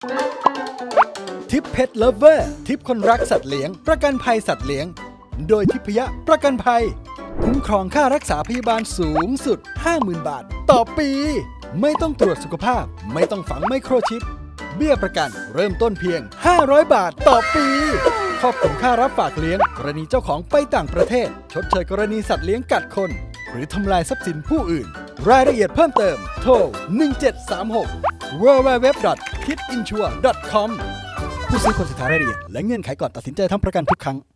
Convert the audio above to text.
ทิปเพทเลเวอร์ทิปคนรักสัตว์เลี้ยงประกันภัยสัตว์เลี้ยงโดยทิพยประกันภัยคุ้มครองค่ารักษาพยาบาลสูงสุด 50,000 บาทต่อปีไม่ต้องตรวจสุขภาพไม่ต้องฝังไมโครชิปเบี้ยประกันเริ่มต้นเพียง500 บาทต่อปีครอบคลุมค่ารับฝากเลี้ยงกรณีเจ้าของไปต่างประเทศชดเชยกรณีสัตว์เลี้ยงกัดคนหรือทำลายทรัพย์สินผู้อื่นรายละเอียดเพิ่มเติมโทร1736 www.kitinsure.com ผู้ซื้อควรศึกษารายละเอียดและเงื่อนไขก่อนตัดสินใจทำประกันทุกครั้ง